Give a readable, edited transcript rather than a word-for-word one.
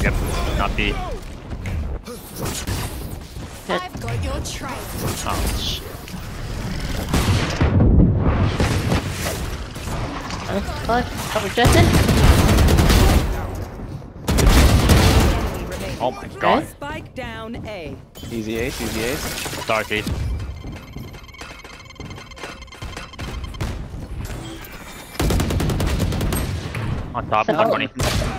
Yep, not B. I've got your trail. Ouch. Got rejected. Oh my god. Spike down A. Easy ace, easy ace. Sorry, Pete. On top, 120.